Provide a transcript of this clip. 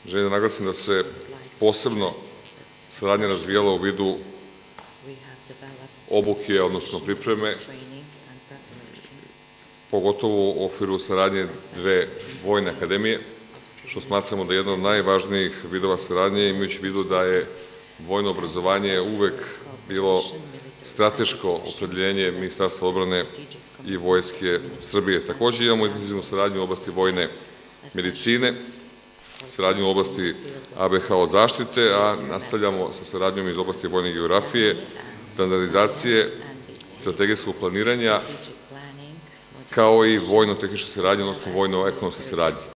želim da naglasim da se posebno saradnja razvijala u vidu obuke, odnosno pripreme, pogotovo u okviru saradnje dve vojne akademije, što smatramo da je jedna od najvažnijih vidova saradnje, imajući u vidu da je vojno obrazovanje uvek bilo strateško opredeljenje Ministarstva odbrane i Vojske Srbije. Takođe imamo intenzivnu saradnju u oblasti vojne medicine, saradnju u oblasti ABHO zaštite, a nastavljamo sa saradnjom iz oblasti vojne geografije, standardizacije, strategijskog planiranja, kao i vojno-tehničke saradnje, odnosno vojno-ekonomske saradnje.